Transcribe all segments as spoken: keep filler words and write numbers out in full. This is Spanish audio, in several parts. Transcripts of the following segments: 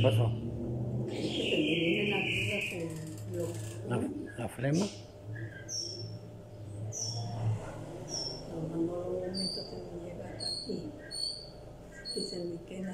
pasó? Que se me vienen las dudas en lo... ¿La, la flema? No, no, no, un momento se me llega hasta aquí y se me queda.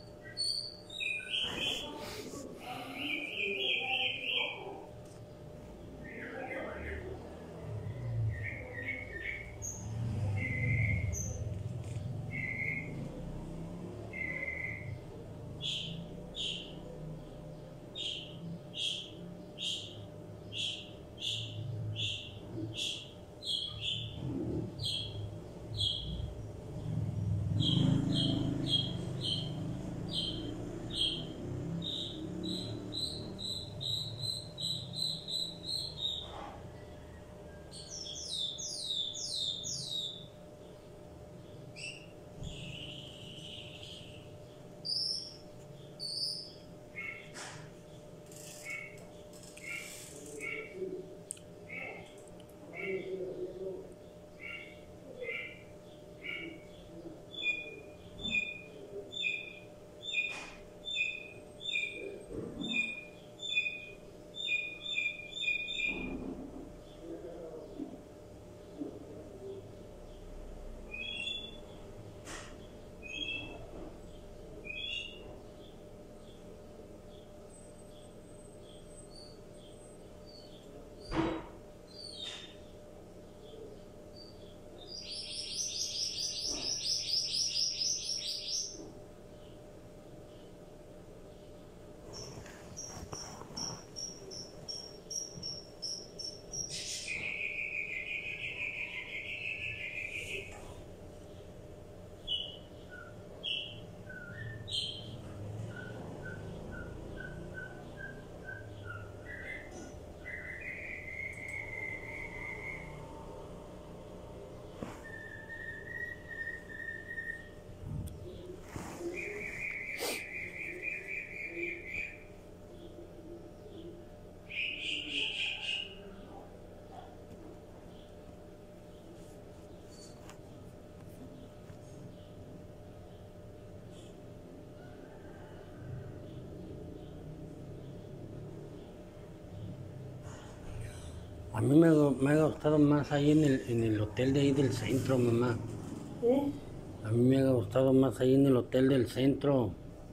A mí me, me ha gustado más ahí en el, en el hotel de ahí del centro, mamá. ¿Eh? A mí me ha gustado más ahí en el hotel del centro.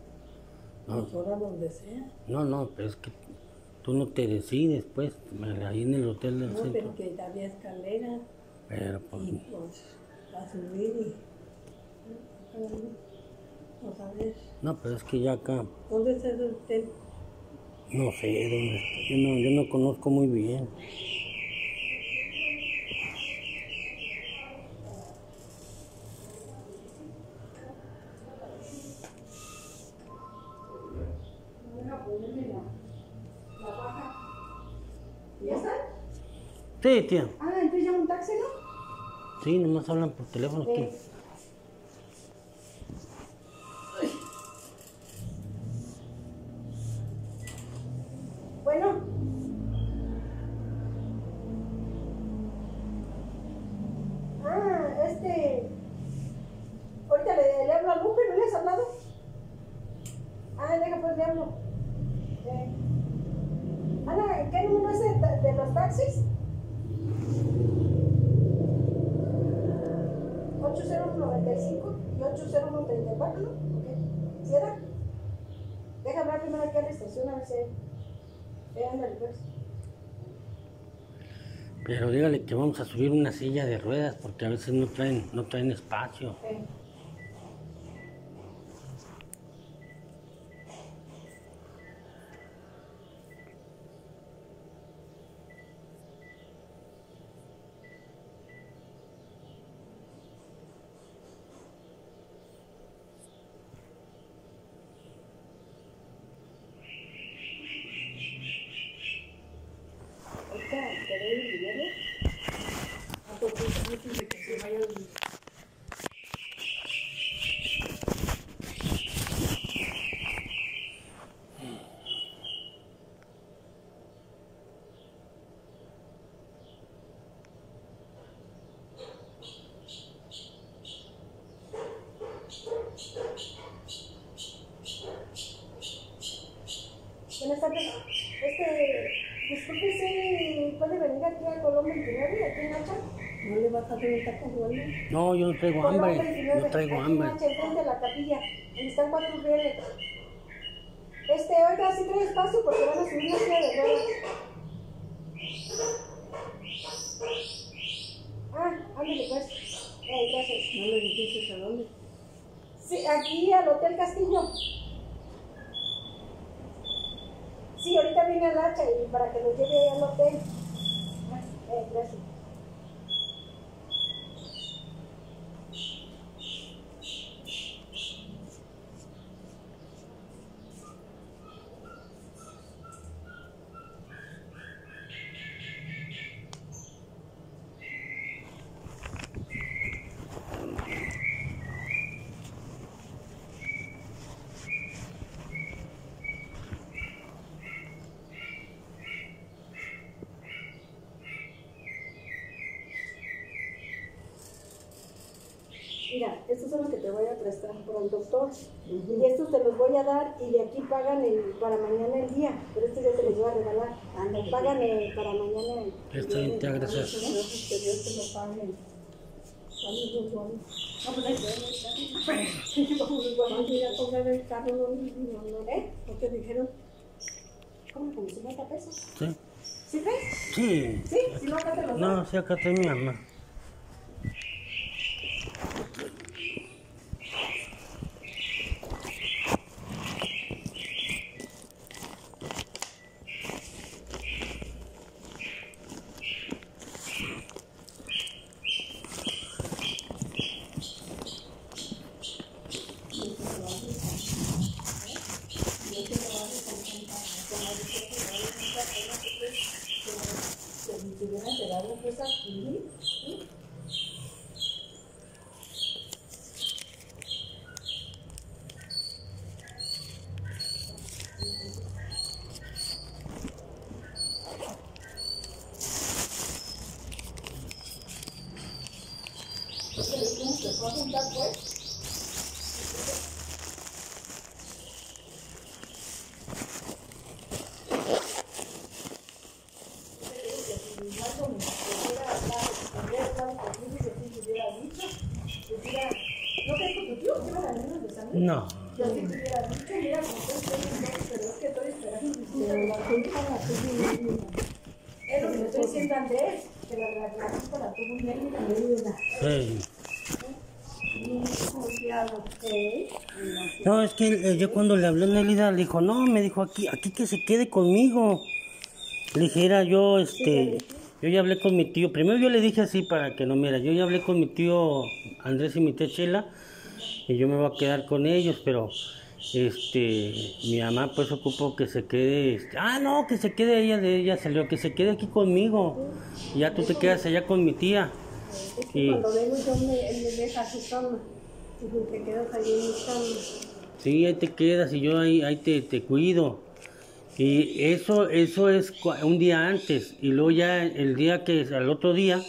No, Pues ahora donde sea. no, no, pero es que tú no te decides, pues, ahí en el hotel del No, centro. pero que había escalera Pero pues, y pues a subir y... Pues a ver, no, pero es que ya acá, ¿dónde está el hotel? no sé dónde está. Yo no, yo no conozco muy bien. ¿Ya está? Sí, tía. Ah, entonces llama un taxi, ¿no? Sí, nomás hablan por teléfono aquí. Eh. Bueno. Ah, este... Ahorita le, le hablo a Lupe, ¿no le has hablado? Ah, deja pues le hablo. Eh. Ana, ¿qué número es de, de los taxis? ocho cero nueve cinco y ocho cero uno tres cuatro, ¿no? Ok. ¿Sí era? Deja hablar primero aquí a la estación a ver si hay. Eh, ándale pues. Pero dígale que vamos a subir una silla de ruedas porque a veces no traen, no traen espacio. Eh. Ahorita querer el dinero. A poquito antes de que se vaya el dinero. perdón, veintinueve, aquí en Nacha. No le vas a hacer un taco igual. No, yo no traigo Perdón, hambre. veintinueve, No traigo aquí hambre. en Nacha, enfrente de la capilla, donde están cuatro rieles. Este, oiga, sí trae espacio porque van a subir una silla de ruedas. Ah, ándale pues. Eh, gracias. No le dijiste a dónde. Sí, aquí al Hotel Castillo. Sí, ahorita viene el hacha y para que lo lleve al hotel. Ah, eh, gracias. Mira, estos son los que te voy a prestar por el doctor. Uh-huh. Y estos te los voy a dar y de aquí pagan el, para mañana el día. Pero estos yo te los voy a regalar. Ándale. Pagan el, para mañana el Está bien, te gracias. Que Dios te lo pague. No, pues ahí te vamos a ir a comprar el carro. ¿Eh? ¿No te dijeron? ¿Cómo? ¿Como cincuenta pesos? Sí. ¿Sí ves? Sí. ¿Sí? Si no, acá te los doy. No, sí, acá está mi mamá. Si hubieran quedado pues aquí, ¿sí? ¿Cómo se fue a juntar pues? No. Yo sí te hubiera dicho, mira, como estoy bien, pero es que estoy esperando. Pero la culpa la tuvo Mérida. Es lo que le estoy diciendo a Andrés, que la, la, la culpa la tuvo Mérida. Sí. Muy confiado. ¿Eh? No, es que eh, yo cuando le hablé a Nélida, le dijo, no, me dijo, aquí, aquí que se quede conmigo. Le dije, era yo, este, yo ya hablé con mi tío. Primero yo le dije así para que no, mira, yo ya hablé con mi tío Andrés y mi tía Chela, y yo me voy a quedar con ellos, pero este mi mamá pues ocupó que se quede, este, ah no, que se quede ella, de ella salió, que se quede aquí conmigo, y ya tú te quedas allá con mi tía. Es que Y, cuando vengo yo me, él me deja su cama, y tú te quedas ahí en mi cama. sí, ahí te quedas y yo ahí, ahí te, te cuido. Y eso, eso es un día antes, y luego ya el día que, al otro día,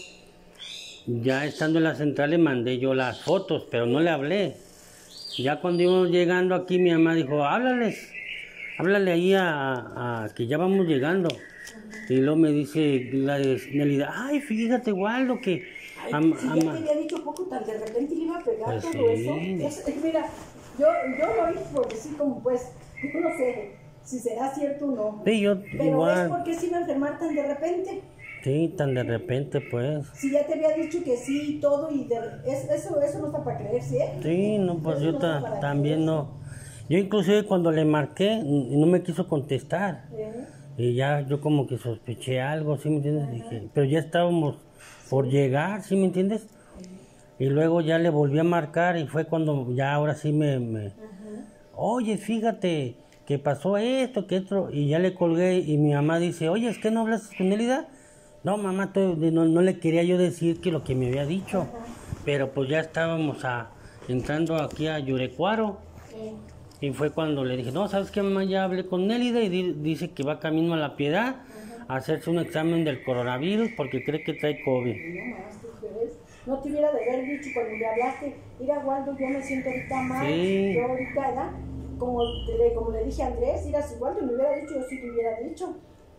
ya estando en la central le mandé yo las fotos, pero no le hablé. Ya cuando íbamos llegando aquí, mi mamá dijo, háblales, háblale ahí a, a que ya vamos llegando. Y luego me dice la Nélida, ay, fíjate, Waldo, que... Ay, Am, si ya ama. te había dicho poco, tan de repente le iba a pegar Pues todo sí. eso. Es, es, mira, yo, yo lo hice por decir como pues, yo no sé si será cierto o no. Sí, yo Pero igual. es porque se iba a enfermar tan de repente. Sí, tan de repente, pues. Si ya te había dicho que sí y todo, y de, es, eso, eso no está para creerse, ¿eh? Sí, no, pues Eso yo no ta, está para también creerse. no. Yo inclusive cuando le marqué, n- no me quiso contestar. ¿Eh? Y ya yo como que sospeché algo, ¿sí me entiendes? Dije, pero ya estábamos por llegar, ¿sí me entiendes? Y luego ya le volví a marcar y fue cuando ya ahora sí me... me Ajá. oye, fíjate, que pasó esto, que esto, y ya le colgué y mi mamá dice, oye, ¿es que no hablas con Nélida? No, mamá, to- no, no le quería yo decir que lo que me había dicho, Ajá. pero pues ya estábamos a, entrando aquí a Yurecuaro. Eh, Y fue cuando le dije, no, ¿sabes qué, mamá? Ya hablé con Nélida y di- dice que va camino a La Piedad a hacerse un examen del coronavirus porque cree que trae COVID. no más, tú crees. No te hubiera de haber dicho cuando le hablaste, mira, Waldo, yo me siento ahorita mal, Sí. yo ahorita, ¿verdad? Como le, como le dije a Andrés, mira, si Waldo me hubiera dicho, yo sí te hubiera dicho.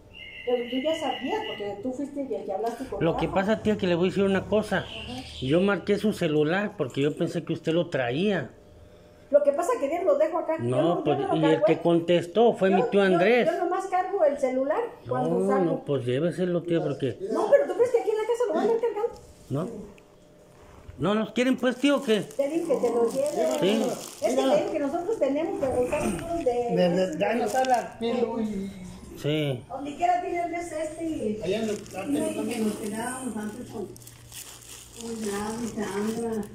Pero tú ya sabías, porque tú fuiste y ya hablaste con Lo que Rafa. pasa, tía, que le voy a decir una cosa. Ajá. Yo marqué su celular porque yo pensé que usted lo traía. Lo que pasa es que bien lo dejo acá. Yo No, yo pues, no lo y cargo, el que ¿eh? contestó fue Yo- mi tío yo- Andrés. Yo, nomás cargo el celular cuando No, salgo. no, pues lléveselo, tía, porque... No, pero ¿tú crees que aquí en la casa lo van a andar cargando? ¿No? ¿No nos quieren, pues, tío, o qué? Te digo que te lo lleve. Sí. Es que te digo que nosotros tenemos, pero usamos puros de... Desde ya no está la piel, uy. Sí. Donde quiera tienes ves este y... Allá en la piel también. Nos quedábamos antes con con Gaby, Sandra,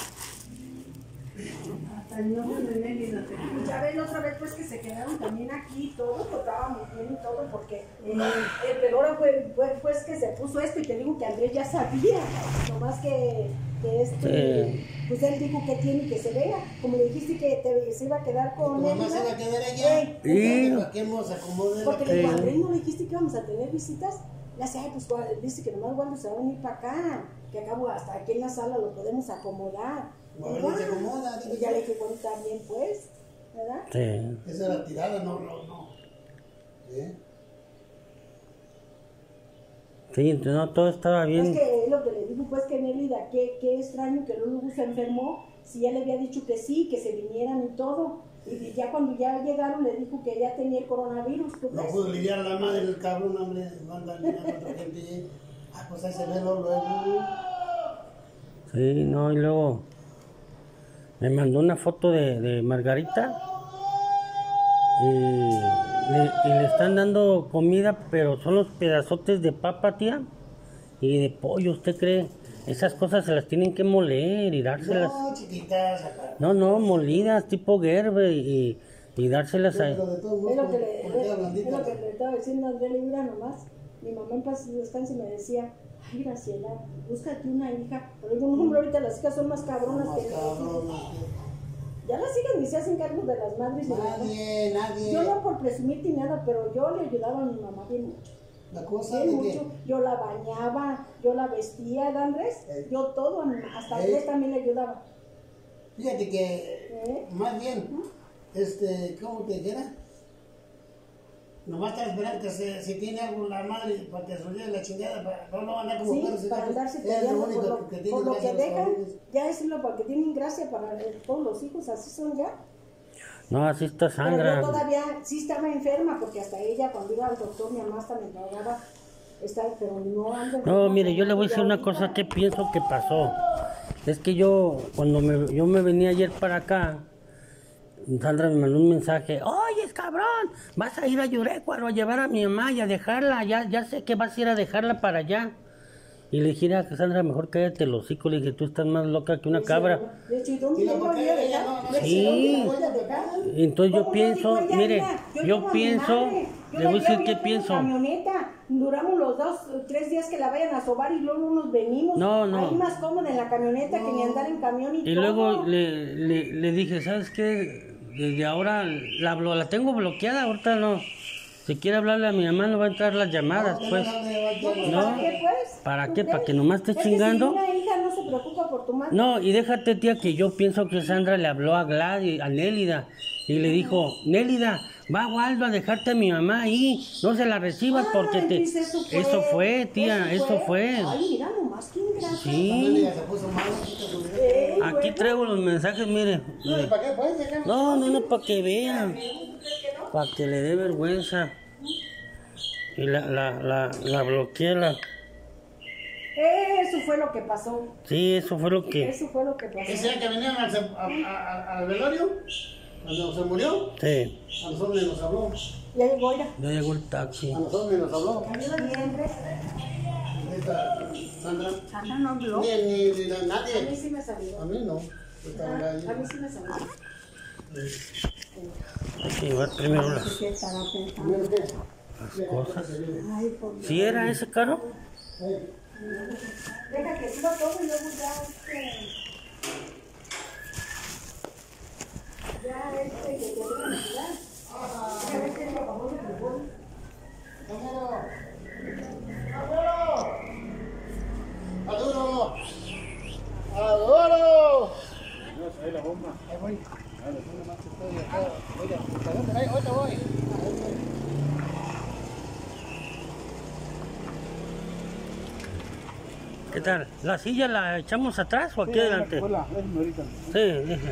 hasta el nombre de Nelly. Ya ven otra vez pues que se quedaron también aquí todos, pues estábamos bien y todo, porque eh, eh, pero ahora fue, fue pues que se puso esto y te digo que Andrés ya sabía, nomás que, que este, Sí. pues él dijo que tiene que se vea, como le dijiste que te, se iba a quedar Tu con él, mamá se va a ¿verdad? quedar allá. Ey, Sí. ¿Para qué nos acomode la porque le digo, Sí. Andrés, ¿no le dijiste que íbamos a tener visitas? Le hace, ay, pues Gua- dice que nomás Waldo se va a venir para acá, que acabo hasta aquí en la sala lo podemos acomodar. Bueno, Y, se "Ah". acomoda, Y ya le dije, bueno, está bien pues, ¿verdad? Sí. Esa era tirada, no, no, no. ¿Eh? Sí, entonces, no, todo estaba Es bien. que es lo que le digo, pues que Nélida, qué, qué extraño que luego se enfermó, si ya le había dicho que sí, que se vinieran y todo. Y ya cuando ya llegaron le dijo que ya tenía el coronavirus, ¿tú No crees? pudo lidiar la madre del cabrón, hombre. Manda a lidiar a otra gente. Ah, pues ahí se ve luego. Sí, no, y luego me mandó una foto de, de Margarita y le, y le están dando comida, pero son los pedazotes de papa, tía, y de pollo, ¿usted cree? Esas cosas se las tienen que moler y dárselas. No, chiquitas, acá. No, no, molidas, tipo Gerber y, y dárselas a... Pero de todos modos, Es lo que le, con- con tía es, blandita, es lo que le estaba diciendo a Andrés, mira nomás, mi mamá en paz descanse me decía, ay Graciela, búscate una hija, pero digo, no, hombre, ahorita las hijas son más cabronas más que cabrón, ya las hijas ni se hacen cargo de las madres ni nada. nadie, nadie. Yo no por presumirte ni nada, pero yo le ayudaba a mi mamá bien mucho. La cosa Bien de mucho. que Yo la bañaba, yo la vestía, ¿verdad, Andrés? Eh. Yo todo, a mi- hasta Eh. Andrés también le ayudaba. fíjate que ¿Eh? más bien, este, ¿cómo te dijera? Nomás está esperando que se, si tiene algo la madre para que se olvide la chingada, para para no andar como Sí, perros y para gatos. andarse Es lo peleando por único lo que que, tiene por lo gracia que los dejan, cabrones. ya decirlo porque tienen gracia para eh, todos los hijos, así son ya. No, así está Pero Sandra. yo todavía sí estaba enferma, porque hasta ella cuando iba al doctor, mi mamá hasta me pagaba, estaba, pero no ando No, enferma, mire, yo le voy a ya decir una ahorita. cosa que pienso que pasó. Es que yo, cuando me, yo me venía ayer para acá, Sandra me mandó un mensaje, oye, cabrón, vas a ir a Yurecuaro a llevar a mi mamá y a dejarla, ya, ya sé que vas a ir a dejarla para allá. Y le dije, "Ah, Sandra, mejor cállate el hocico", le dije, tú estás más loca que una cabra. De hecho, ¿y dónde Y la no, voy porque a ella dejar? no- no- De hecho, Sí. ¿dónde la voy a dejar? Y entonces yo ¿Cómo no pienso, dijo ella, mire, mira, yo llevo a mi pienso, madre, yo le la voy a decir llevo, qué yo tengo pienso. camioneta, duramos los dos, tres días que la vayan a sobar y luego nos venimos. No, no. Ahí más cómodo en la camioneta que ni andar en camión y, Y todo. luego le, le, le dije, ¿sabes qué? Desde ahora la, blo- la tengo bloqueada, ahorita no. Si quiere hablarle a mi mamá no va a entrar las llamadas, pues. No, No. ¿para qué pues? ¿Para ¿Tú qué? crees? ¿Para que nomás esté Es que chingando? si una hija no se preocupa por tu madre. No, y déjate, tía, que yo pienso que Sandra le habló a Gladys, a Nélida, y le dijo, Nélida, va Waldo a dejarte a mi mamá ahí, no se la recibas porque Ay, te... dice, eso fue, Eso fue, tía, eso fue. Ay, mira nomás, qué ingrata. Sí, se puso mal, chica, su vida. Ey, aquí bueno. traigo los mensajes, mire. No, ¿para qué? Pues, déjame. No, no, no, para que vean, para que le dé vergüenza. Y la, la, la, la bloqueé, la... Eso fue lo que pasó. Sí, eso fue lo que... Eso fue lo que pasó. Ese día que vinieron al, se- a- a- a- al velorio, cuando se murió, Sí, a nosotros ni nos habló. Ya llegó, mira. ya llegó el taxi. A nosotros ni nos habló. Y Andrés, Esta Sandra. Sandra no habló. Ni, ni, ni a mí nadie. sí me salió. A mí no. Yo estaba A allí. mí sí me salió. Hay que llevar primero las, ¿Qué estará pensando? Primero, ¿qué? las cosas. Ay, por ¿Sí era ese carro? Deja que suba todo y luego ya este. Ya este que te van a ayudar. Ya ves que es lo famoso que le ponen. ¡Adoro! ¡Adoro! Ahí la bomba. Ahí voy. Oiga, ahorita voy. ¿Qué tal? ¿La silla la echamos atrás o aquí Sí, adelante? Hola, déjame ahorita. Sí, déjame.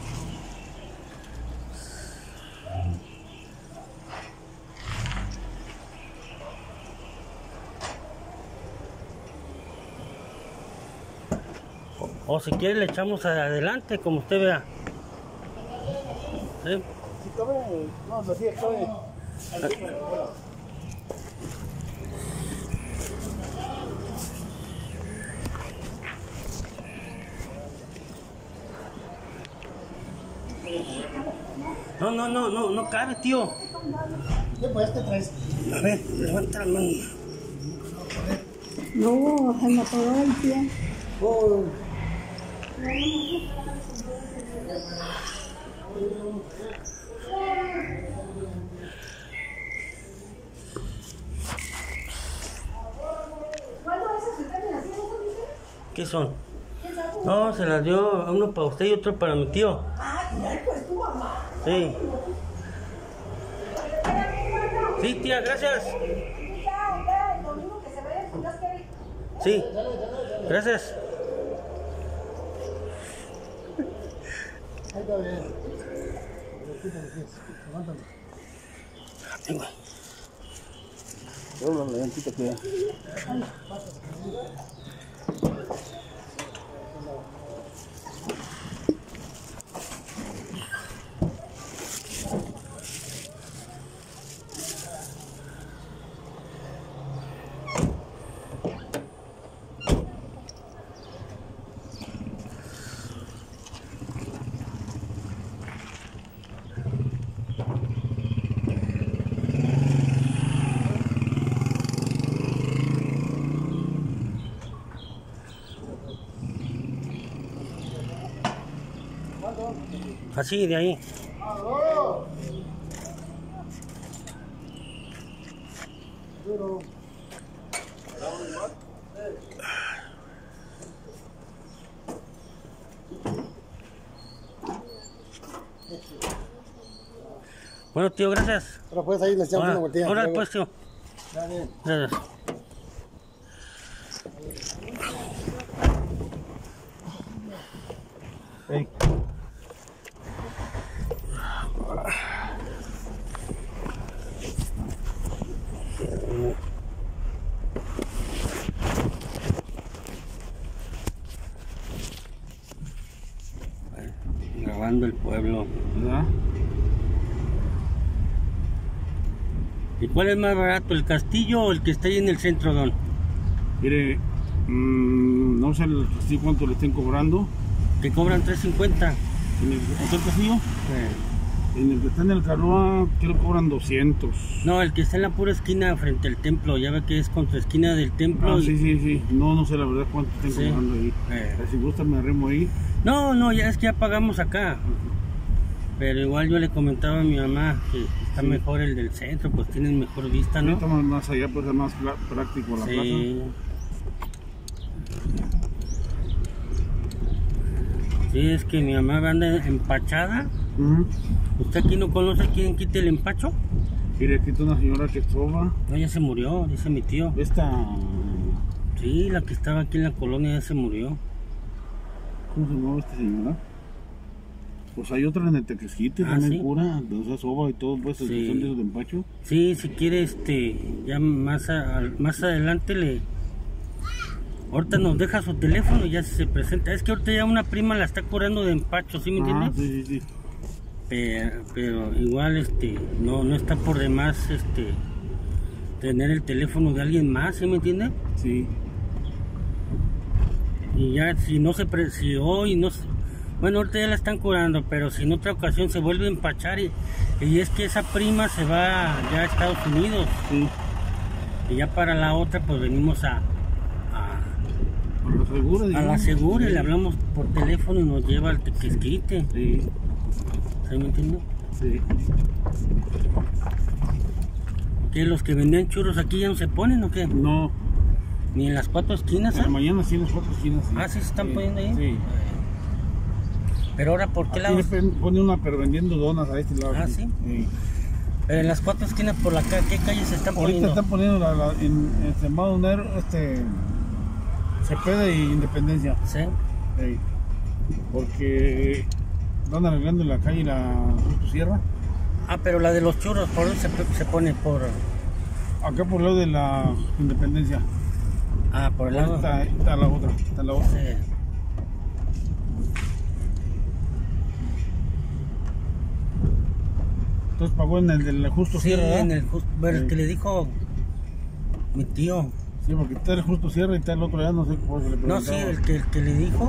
O, o si quiere le echamos adelante, como usted vea. ¿Sí? Si cabe, no, la silla cabe. No, no, no, no, no cabe, tío. ¿Qué pues te traes? A ver, levanta la mano. No, se me atoró el pie. Oh. ¿Qué son? No, se las dio uno para usted y otro para mi tío. Ah, pues tu mamá. Sí. Sí, tía, gracias. Ya, ya, el domingo que se vaya, si Dios quiere. Sí, gracias. Ahí está bien. Levántame. Venga. Dobla la llantita que ya. Así, de ahí. Bueno, tío, gracias. Ahora pues ahí le echamos una Ahora, vueltilla. ahora Luego. pues, tío. Ya bien. Gracias. Hey. Grabando el pueblo. ¿Verdad? ¿Y cuál es más barato, el castillo o el que está ahí en el centro, don? Mire, mmm, no sé el castillo cuánto le estén cobrando. Que cobran tres cincuenta. En el hotel castillo, Eh, en el que está en el Canoa, creo que cobran doscientos. No, el que está en la pura esquina frente al templo. Ya ve que es contra esquina del templo. Ah, y- sí, sí, sí. No, no sé la verdad cuánto estén Sí. cobrando ahí. Eh. Si gusta me arrimo ahí. No, no, ya es que ya pagamos acá. Pero igual yo le comentaba a mi mamá que está Sí. mejor el del centro, pues tienen mejor vista, ¿no? Ahorita más, más allá pues es más pla- práctico la Sí. Sí, es que mi mamá anda empachada. plaza. Ujú. ¿Usted aquí no conoce quién quite el empacho? Mire, aquí está una señora que soba. No, ya se murió, dice mi tío. Esta, Sí, la que estaba aquí en la colonia ya se murió. ¿cómo se llamaba esta señora? Pues hay otra en el Tequesquite, Ah, también ¿sí? cura, de esa soba y todo, pues, Sí. que son de esos de empacho. Sí, si quiere, este, ya más, a- al- más adelante le... Ahorita nos deja su teléfono y ya se presenta. Es que ahorita ya una prima la está curando de empacho, ¿sí me Ah, entiendes? sí, sí, sí. Pero, pero igual, este, no, no está por demás, este, tener el teléfono de alguien más, ¿sí me entiende? Sí. Y ya, si no se, pre- si hoy no se- bueno, ahorita ya la están curando, pero si en otra ocasión se vuelve a empachar y, y es que esa prima se va ya a Estados Unidos Sí. y ya para la otra pues venimos a, a, Por la segura, a la digamos. segura y Sí. le hablamos por teléfono y nos lleva al Tequesquite, Sí, ¿sí me entiende? sí. ¿Que los que vendían churros aquí ya no se ponen o qué? No, Ni en las cuatro esquinas, en la ¿ah? mañana sí en las cuatro esquinas. Sí. Ah, ¿sí se están poniendo ahí? Sí. Pero ahora, ¿por qué Aquí lado? le pone una pero vendiendo donas a este lado. Ah, ¿sí? Sí. Pero en las cuatro esquinas, ¿por la ca- qué calle se están Ahorita poniendo? están poniendo la, la- en, en Semado Nero, este, Cepeda y Independencia. Sí. Ey. Porque van arreglando la calle la Justo Sierra. Ah, pero la de los churros, ¿por dónde se, se pone? Por... Acá por el lado de la Independencia. Ah, por el lado. Está, está la otra. Está la otra. Sí. Entonces pagó en el de la Justo Sí, Sierra. en el, just, bueno, el que le dijo mi tío. Sí, porque está el Justo Sierra y está el otro allá, no sé por qué le No, preguntaba. sí, el que, el que le dijo.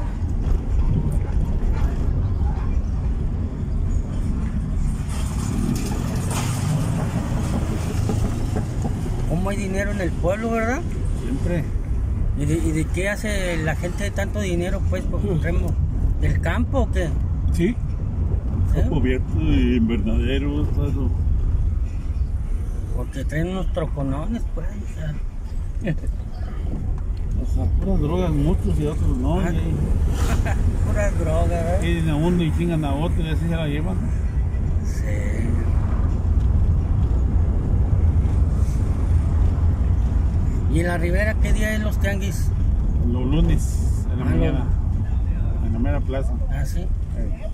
¿Cómo hay dinero en el pueblo, verdad? Siempre. ¿Y de, y de qué hace la gente tanto dinero, pues, por Remo? ¿Del campo o qué? Sí. ¿Sí? Campo abierto y invernaderos, todo eso. Porque traen unos troconones, pues. O sea, O sea, puras drogas muchos y otros no. Ah. Y pura droga, ¿verdad? tienen a uno y chingan a otro y así se la llevan. Sí. ¿Y en la Ribera qué día es los tianguis? Los lunes, en la Ah, mañana. En la mera plaza. Ah, sí. Eh.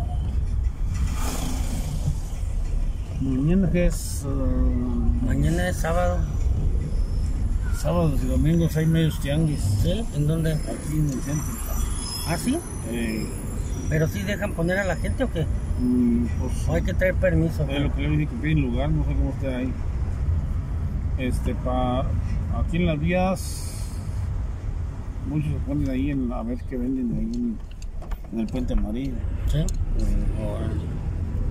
Mañana que es uh, Mañana es sábado. sábados y domingos hay medios tianguis. ¿Sí? ¿En dónde? Aquí en el centro. ¿Ah, sí? Eh, ¿Pero sí dejan poner a la gente o qué? mm, pues ¿O hay que traer permiso? es lo que le dije que piden lugar, no sé cómo esté ahí. Este, pa, aquí en las vías, muchos se ponen ahí en, a ver qué venden ahí en, en el Puente Amarillo. ¿Sí? Eh, Órale.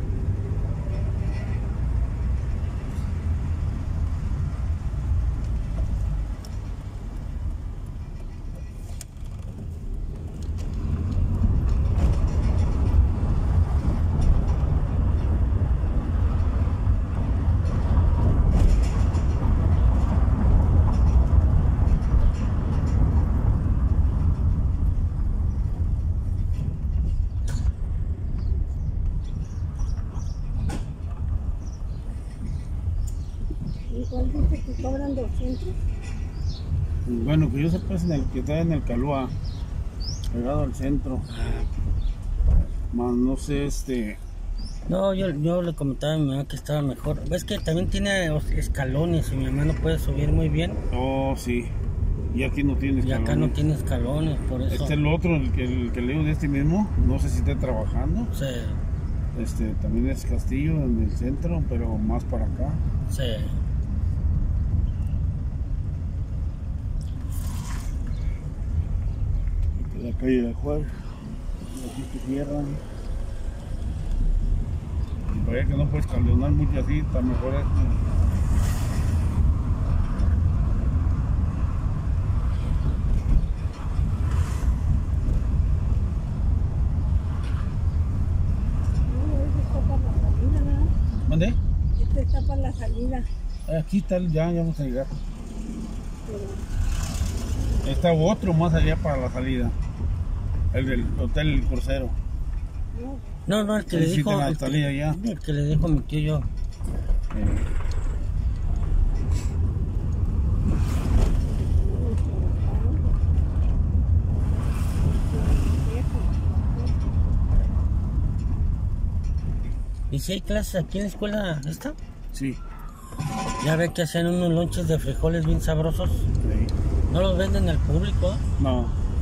Igual dice que cobran doscientos. Bueno, que yo sepa es en el que está en el Calúa, pegado al centro. Más no sé, este. No, yo, yo le comentaba a mi mamá que estaba mejor. Ves que también tiene os- escalones y mi mamá no puede subir muy bien. Oh, sí. Y aquí no tienes Y acá no tiene escalones, por eso. Este es el otro, el que, el que leo de este mismo, no sé si está trabajando. Sí, Este también es Castillo en el centro, pero más para acá. sí. La calle del Juárez, aquí se cierran. Y para allá que no puedes caldeonar mucho así, está mejor esto. No, ese está para la salida, ¿verdad? ¿Mande? Este está para la salida. Aquí está, el- ya, ya vamos a llegar. Está otro más allá para la salida. El del Hotel El Crucero. No, no, el que le Sí, dijo. tiene la El que, salida ya. el que le dijo mi tío yo. Eh, ¿Y si hay clases aquí en la escuela esta? sí. Ya ve que hacen unos lonches de frijoles bien sabrosos. Sí. No los venden al público. No.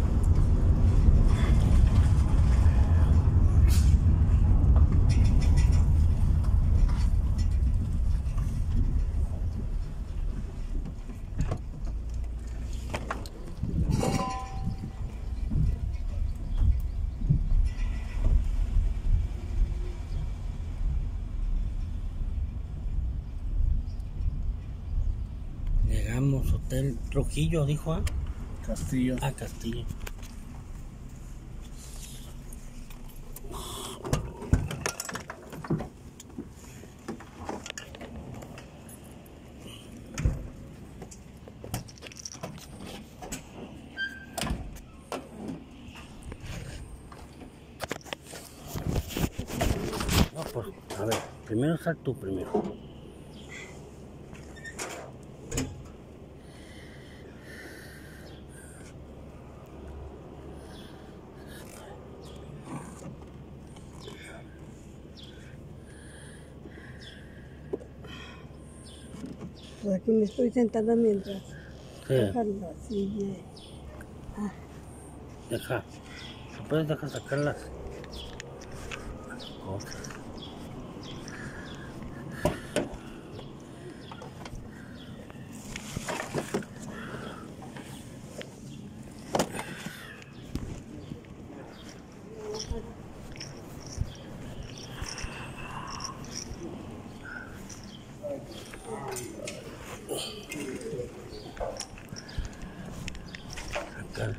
Llegamos, Hotel Trujillo, dijo, ¿ah? Castillo. Ah, Castillo. No, pues, a ver, primero sal tú primero. Pues aquí me estoy sentada mientras Sí, dejarlo así. bien. deja. ¿Me puedes dejar sacar las cosas? Sacar.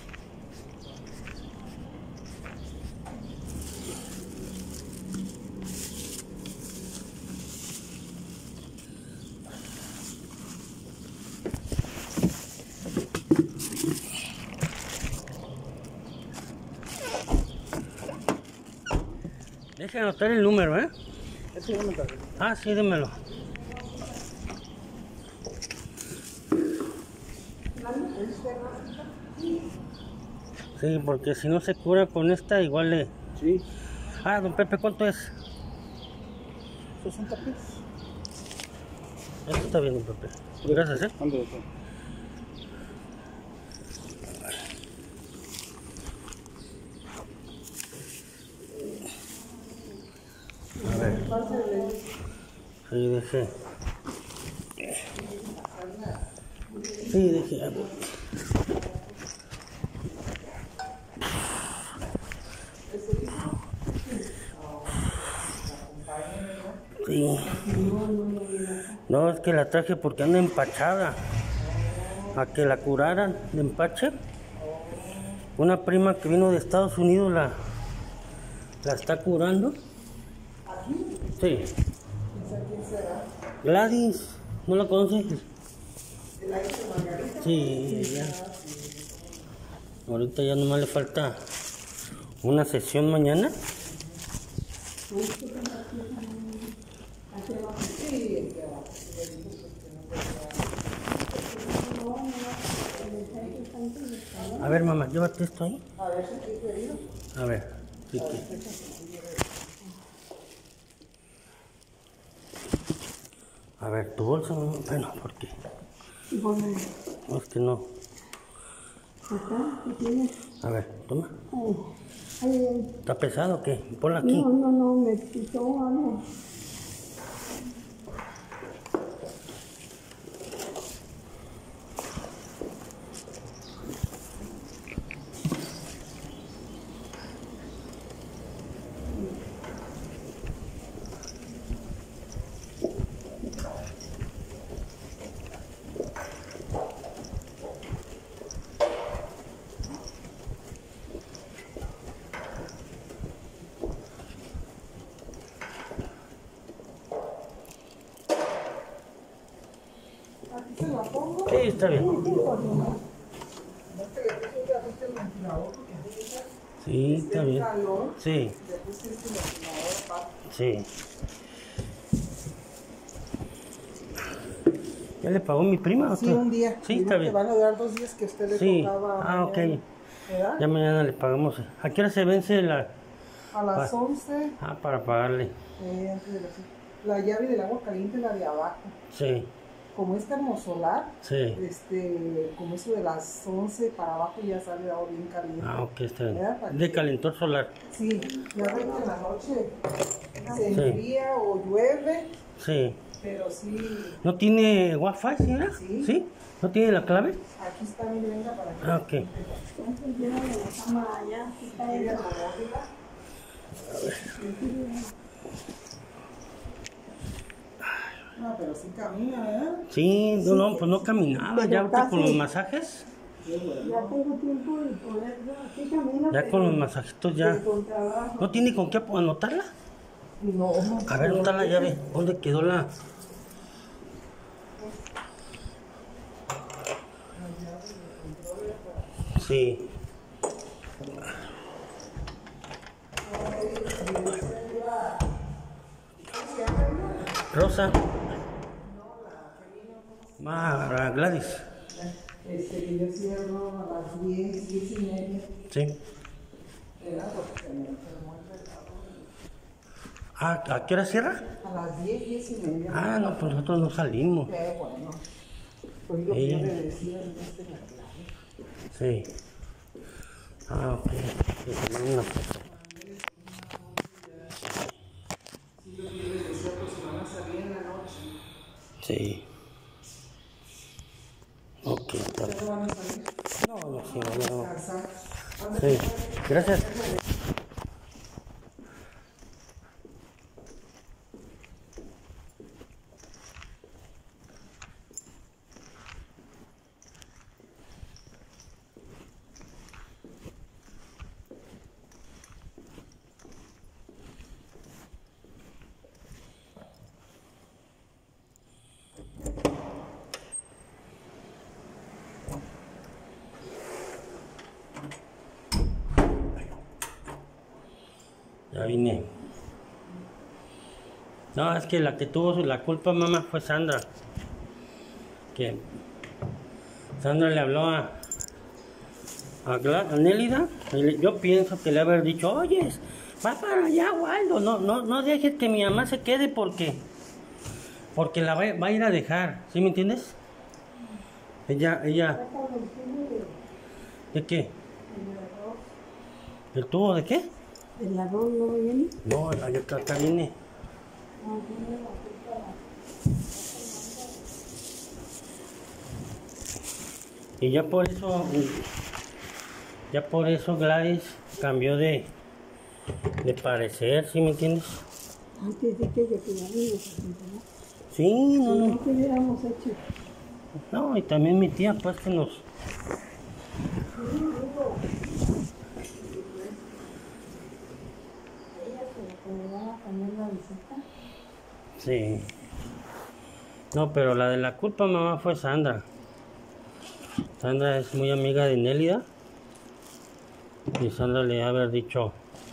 Deja anotar el número, ¿eh? Ah, sí, démelo. Sí, porque si no se cura con esta, igual le... Sí, Ah, don Pepe, ¿cuánto es? sesenta pesos. Esto está bien, don Pepe. Gracias, ¿eh? ¿Cuánto es? A ver. Sí, dejé. Sí, dejé. Sí. No, es que la traje porque anda empachada. A que la curaran de empache. Una prima que vino de Estados Unidos la, la está curando. Sí. Gladys, ¿no la conoces? Sí, ya. Ahorita ya nomás le falta una sesión mañana. A ver, mamá, llévate esto ahí. A ver, sí que. A ver, tu bolsa, mamá. Bueno, ¿por qué? No, es que no. A ver, toma. ¿Está pesado o qué? Ponla aquí. No, no, no, me quitó algo. Sí, está bien. Sí, está bien. Sí. Sí. ¿Ya le pagó mi prima o Sí, qué? un día. Sí, Dijo está que bien. van a durar dos días que a usted le Sí. tocaba. Ah, ok. mañana, ¿verdad? Ya mañana le pagamos. ¿A qué hora se vence la...? A las Ah. once, Ah, para pagarle. eh, antes de las- la llave del agua caliente, la de abajo. Sí, Como es termosolar, sí. este, como eso de las once para abajo ya sale agua bien caliente. Ah, ok, está bien. ¿Verdad? Para De que- calentor solar. Sí, ya ve que en la noche se Sí. enfría o llueve, Sí. pero sí, ¿No tiene wifi, señora? Sí. ¿No tiene la clave? aquí está, mire, venga para que Ah, ok. Entonces lleva de la cama allá, está llegue ella. a acomódela. No, pero sí camina, ¿verdad? Sí, no, no, pues no caminaba. pero Ya ahorita con casi. los masajes, Ya tengo tiempo de poder, sí camino, ya pero con los masajitos ya. con trabajo. ¿No tiene con qué anotarla? No, A ver, ¿dónde está la llave? ¿Dónde quedó la...? Sí. Rosa. Ah, Gladys. este, que yo cierro a las diez, diez y media. Sí. ¿Verdad? Porque se me enfermó el recado. ¿A, ¿A qué hora cierra? A las diez, diez y media. Ah, no, pues nosotros no salimos. Qué bueno. Pues lo que Sí. yo le decía en este la clave. Sí. Ah, ok. Sí, tomar una foto. Sí, lo que yo les decía, pues si van a salir en la noche. Sí. Ok, está bien. ¿No van a salir? No, no, sí, no, no. Descansar. Sí, gracias. Ya vine. No, es que la que tuvo la culpa, mamá, fue Sandra. Que Sandra le habló a, a, Gla- a Nélida. Y le- yo pienso que le haber dicho, oye, va para allá, Waldo. No, no, no dejes que mi mamá se quede porque, porque la va, va a ir a dejar. ¿Sí me entiendes? Ella, ella. ¿De qué? ¿El tubo de qué? ¿El arroz no viene? No, la otra acá viene. Y ya por eso, ya por eso Gladys cambió de, de parecer, ¿sí me entiendes? Antes de que ella quedara en los ¿no? Sí, no, Si no. no, ¿qué hubiéramos hecho? No, y también mi tía, pues que nos... Ella se le va a poner la visita. Sí. No, pero la de la culpa, mamá, fue Sandra. Sandra es muy amiga de Nélida. Y Sandra le ha haber dicho...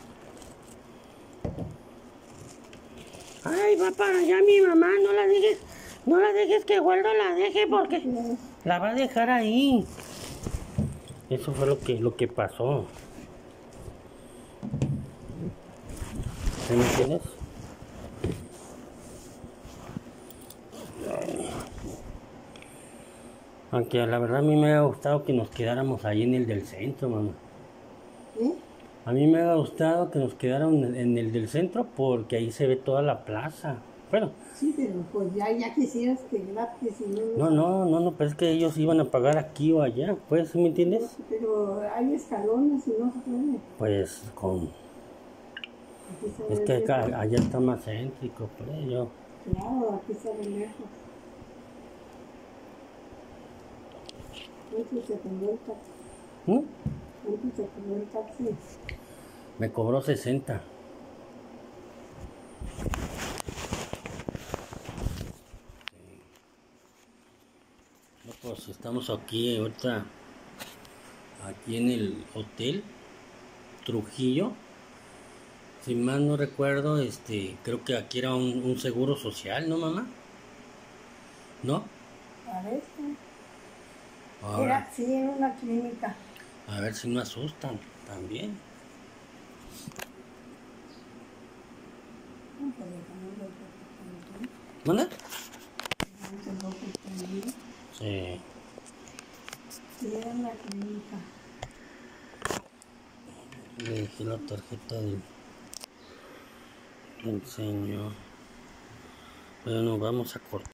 Ay, va para allá mi mamá, no la dejes, no la dejes que Waldo la deje porque la va a dejar ahí. Eso fue lo que, lo que pasó. ¿Sí me entiendes? Aunque la verdad a mí me ha gustado que nos quedáramos ahí en el del centro, mamá. ¿Eh? A mí me ha gustado que nos quedáramos en el del centro porque ahí se ve toda la plaza. Bueno, Sí, pero pues ya, ya quisieras que gratis y no... no, no, no, no, pero es que ellos iban a pagar aquí o allá, pues, ¿sí me entiendes? Pero hay escalones y no se puede. Pues con... Aquí se Es ve que acá, lejos. allá está más céntrico, pues yo... Claro, aquí se ve lejos. ¿Cuánto se cobró el taxi? ¿Mm? ¿Cuánto se cobró el taxi? Me cobró sesenta. No, pues estamos aquí ahorita, aquí en el hotel Trujillo. Si mal no recuerdo, este, creo que aquí era un, un seguro social, ¿no, mamá? ¿No? Parece. Ahora, Era, sí, en una clínica. a ver si no asustan también. ¿Dónde? Sí. Sí, era una clínica. Le dejé la tarjeta del, del señor. Bueno, vamos a cortar.